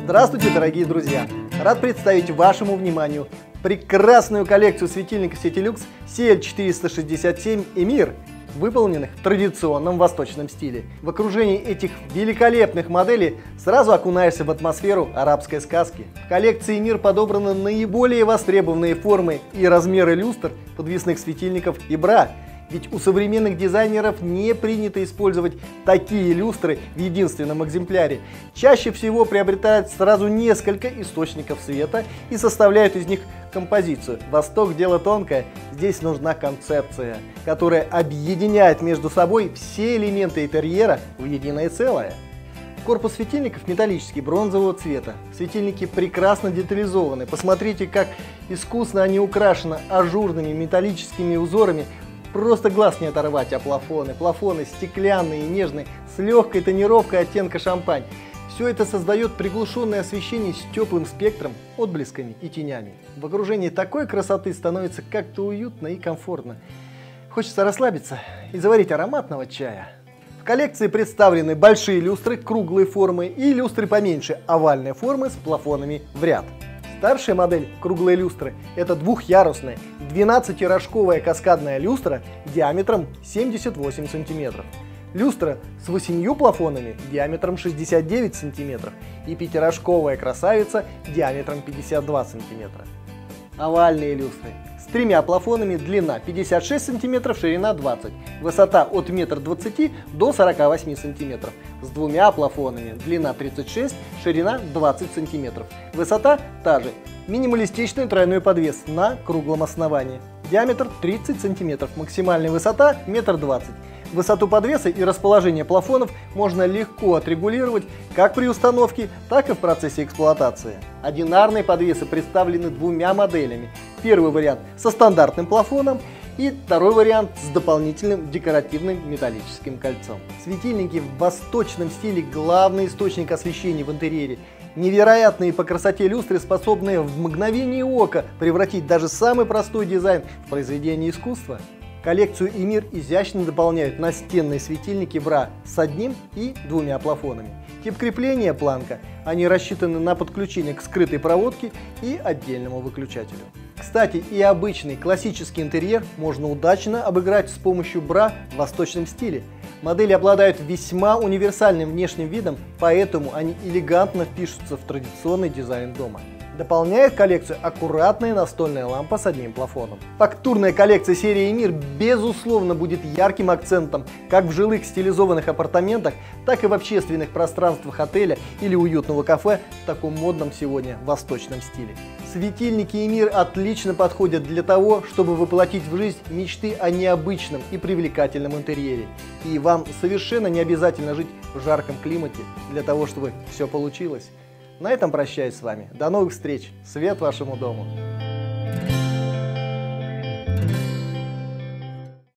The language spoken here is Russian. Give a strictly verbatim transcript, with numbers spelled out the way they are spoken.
Здравствуйте, дорогие друзья! Рад представить вашему вниманию прекрасную коллекцию светильников Сетилюкс си эл четыреста шестьдесят семь Эмир, выполненных в традиционном восточном стиле. В окружении этих великолепных моделей сразу окунаешься в атмосферу арабской сказки. В коллекции Эмир подобраны наиболее востребованные формы и размеры люстр, подвесных светильников и бра. Ведь у современных дизайнеров не принято использовать такие люстры в единственном экземпляре. Чаще всего приобретают сразу несколько источников света и составляют из них композицию. Восток – дело тонкое, здесь нужна концепция, которая объединяет между собой все элементы интерьера в единое целое. Корпус светильников металлический, бронзового цвета. Светильники прекрасно детализованы. Посмотрите, как искусно они украшены ажурными металлическими узорами. Просто глаз не оторвать, а плафоны. Плафоны стеклянные и нежные, с легкой тонировкой оттенка шампань. Все это создает приглушенное освещение с теплым спектром, отблесками и тенями. В окружении такой красоты становится как-то уютно и комфортно. Хочется расслабиться и заварить ароматного чая. В коллекции представлены большие люстры круглой формы и люстры поменьше, овальной формы с плафонами в ряд. Старшая модель круглой люстры – это двухъярусная двенадцатирожковая каскадная люстра диаметром семьдесят восемь сантиметров. Люстра с восемью плафонами диаметром шестьдесят девять сантиметров и пятирожковая красавица диаметром пятьдесят два сантиметра. Овальные люстры с тремя плафонами, длина пятьдесят шесть сантиметров, ширина двадцать, высота от метра двадцати до сорока восьми сантиметров. С двумя плафонами, длина тридцать шесть, ширина двадцать сантиметров, высота та же. Минималистичный тройной подвес на круглом основании, диаметр тридцать сантиметров, максимальная высота метр двадцать. Высоту подвеса и расположение плафонов можно легко отрегулировать как при установке, так и в процессе эксплуатации. Одинарные подвесы представлены двумя моделями. Первый вариант со стандартным плафоном и второй вариант с дополнительным декоративным металлическим кольцом. Светильники в восточном стиле – главный источник освещения в интерьере. Невероятные по красоте люстры, способные в мгновение ока превратить даже самый простой дизайн в произведение искусства. Коллекцию Эмир изящно дополняют настенные светильники бра с одним и двумя плафонами. Тип крепления планка, они рассчитаны на подключение к скрытой проводке и отдельному выключателю. Кстати, и обычный классический интерьер можно удачно обыграть с помощью бра в восточном стиле. Модели обладают весьма универсальным внешним видом, поэтому они элегантно впишутся в традиционный дизайн дома. Дополняет коллекцию аккуратная настольная лампа с одним плафоном. Фактурная коллекция серии Эмир безусловно будет ярким акцентом как в жилых стилизованных апартаментах, так и в общественных пространствах отеля или уютного кафе в таком модном сегодня восточном стиле. Светильники Эмир отлично подходят для того, чтобы воплотить в жизнь мечты о необычном и привлекательном интерьере. И вам совершенно не обязательно жить в жарком климате для того, чтобы все получилось. На этом прощаюсь с вами. До новых встреч. Свет вашему дому.